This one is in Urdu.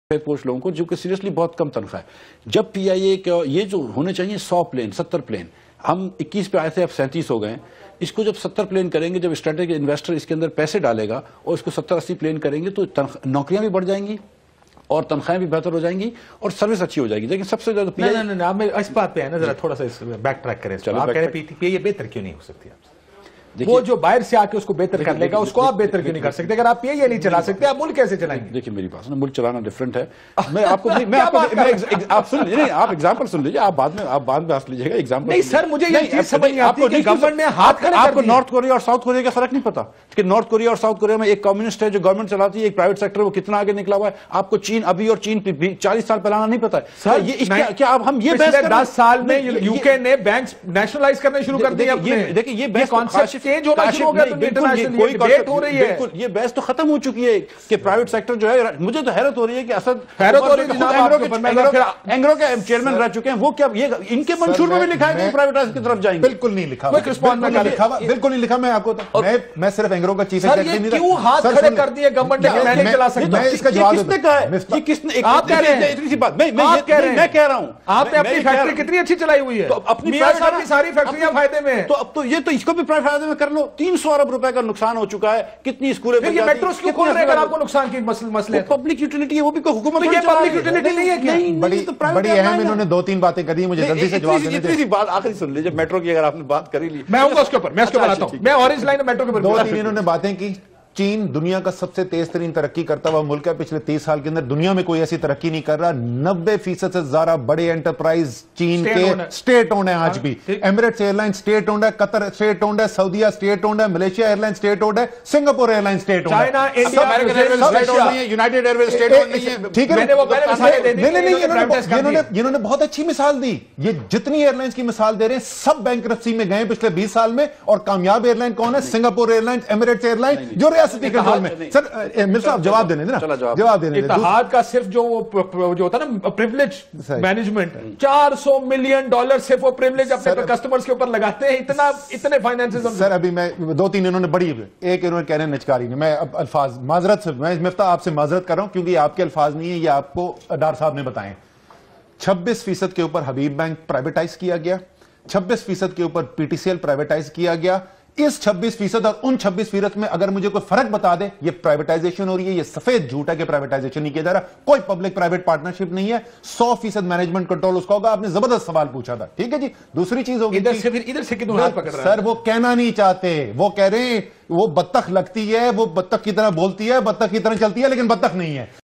پوسٹ لوگوں کو جو کہ سیریسلی بہت کم تنخواہ ہے. جب پی آئی اے کا یہ جو ہونے چاہیے 100 پلین 70 پلین، ہم 21 پہ آئے تھے، اب 37 ہو گئے ہیں. اس کو جب 70 پلین کریں گے، جب اسٹریٹجک انویسٹر اس کے اندر پیسے ڈالے گا اور اس کو 70-80 پلین کریں گے تو نوکریاں بھی بڑھ جائیں گی اور تنخواہیں بھی بہتر ہو جائیں گی اور سروس اچھی ہو جائے گی. لیکن سب سے زیادہ اس بات پہ ہے نا، ذرا تھوڑا سا بیک ٹریک کریں. آپ کہہ رہے ہیں یہ بہتر کیوں نہیں ہو سکتی؟ وہ جو باہر سے آ کے اس کو بہتر کر لے گا، اس کو آپ بہتر کیوں نہیں کر سکتے؟ اگر آپ یہ نہیں چلا سکتے، آپ ملک کیسے چلائیں گے؟ دیکھیں میری بات، ملک چلانا ڈفرنٹ ہے. میں آپ کو آپ سن لیجیے، آپ ایگزامپل سن لیجیے، آپ بعد میں ہنس لیجیے گا. ایگزامپل نہیں سر، مجھے یہ چیز سمجھ نہیں آتی کہ گورنمنٹ نے ہاتھ کھڑے کر دیے. آپ کو نارتھ کوریا اور ساؤتھ کوریا کا فرق نہیں پتا کہ نارتھ کوریا اور ساؤتھ کوریا میں ایک کمیونسٹ ہے جو گورنمنٹ چلاتی ہے، ایک پرائیویٹ سیکٹر وہ کتنا آگے نکلا ہوا ہے. آپ کو چین ابھی اور چین 40 سال پہلانا نہیں پتا ہے. کیا آپ ہم یہ پچھلے 10 سال میں یو کے نے بینکس نیشنلائز کرنے شروع کر دیے. دیکھیں یہ کانسیپٹ چینج ہونا شروع ہو گیا. بالکل یہ بحث تو ختم ہو چکی ہے کہ پرائیویٹ سیکٹر جو ہے. مجھے تو حیرت ہو رہی ہے کہ اسد اینگرو کے چیئرمین رہ چکے ہیں، وہ کیا ان کے منشور میں بھی لکھا ہے کہ پرائیویٹائز کی طرف جائیں گے؟ بالکل نہیں لکھا، بالکل نہیں لکھا. میں آپ کو میں صرف اینگرو کا چیف ایگزیکٹو نہیں. کیوں ہاتھ کھڑے کر دیے گورنمنٹ نے کہ میں نہیں چلا سکتا؟ اس کا جواب کس نے کہا ہے؟ یہ کس نے؟ آپ کہہ رہے ہیں اتنی سی بات، میں کہہ رہا ہوں آپ نے اپنی فیکٹری کتنی اچھی چلائی ہوئی ہے. اپنی ساری فیکٹریاں فائدے میں ہیں. تو یہ تو اس کو بھی فائدے میں کر لو. 300 ارب روپے کا نقصان ہو چکا ہے. کتنی اسکولیں یہ میٹروز کیوں کھول رہے ہیں اگر آپ کو نقصان کی مسئلے؟ پبلک یوٹیلیٹی ہے، وہ بھی کوئی حکومت یہ پبلک یوٹیلیٹی نہیں ہے کیا؟ بڑی اہم انہوں نے 2-3 باتیں کری، مجھے جلدی سے جواب دینے اتنی سی بات آخری سن لیجیے. میٹرو کی اگر آپ نے بات کری لی، میں اس کے اوپر آتا ہوں. میں اورنج لائن میٹرو کے اوپر 2-3 انہوں نے باتیں کی. چین دنیا کا سب سے تیز ترین ترقی کرتا ہوا ملک ہے. پچھلے 30 سال کے اندر دنیا میں کوئی ایسی ترقی نہیں کر رہا. 90% سے زیادہ بڑے انٹرپرائز چین کے سٹیٹ اونڈ ہیں آج بھی. Emirates airline state owned ہے، قطر سٹیٹ اونڈ ہے، سعودیہ سٹیٹ اونڈ ہے، Malaysia airline state owned ہے، Singapore airline state owned ہے. China, India, American airways state owned نہیں ہے، United airways state owned نہیں ہے. ٹھیک ہے، میں نے وہ پہلے مثالیں دے دی. نہیں، انہوں نے بہت اچھی مثال دی. یہ جتنی ایئر لائنز کی مثال دے رہے ہیں سب بینکرپسی میں گئے پچھلے 20 سال میں. اور کامیاب ایئر لائن کون ہے؟ Singapore airline, Emirates airline, جو ریاستی کنٹرول میں. سر مل صاحب جواب دینے دیں نا، جواب دینے دیں. اتحاد کا صرف جو ہوتا ہے نا پریویلیج مینجمنٹ، $400 ملین صرف وہ پریویلیج اپنے کسٹمرز کے اوپر لگاتے ہیں. اتنے فائنانسز. سر ابھی میں 2-3 انہوں نے بڑی ایک انہوں نے کہہ رہے ہیں نچکاری نے. میں اب الفاظ معذرت سے میں مفتاح آپ سے معذرت کر رہا ہوں کیونکہ یہ آپ کے الفاظ نہیں ہیں، یہ آپ کو ڈار صاحب نے بتائیں. 26% کے اوپر حبیب بینک پرائیویٹائز کیا گیا، 26% کے اوپر P T C L privatize کیا گیا. اس 26% اور ان 26% میں اگر مجھے کوئی فرق بتا دے، یہ پرائیویٹائزیشن ہو رہی ہے، یہ سفید جھوٹ ہے کہ پرائیویٹائزیشن نہیں کیا جا رہا. کوئی پبلک پرائیویٹ پارٹنرشپ نہیں ہے. 100% مینجمنٹ کنٹرول اس کا ہوگا. آپ نے زبردست سوال پوچھا تھا، ٹھیک ہے جی. دوسری چیز ہوگی ادھر سے کتنے ہاتھ پکڑ رہا ہے سر، وہ کہنا نہیں چاہتے. وہ کہہ رہے ہیں وہ بطخ لگتی ہے، وہ بطخ کی طرح بولتی ہے، بطخ کی طرح چلتی ہے، لیکن بطخ نہیں ہے.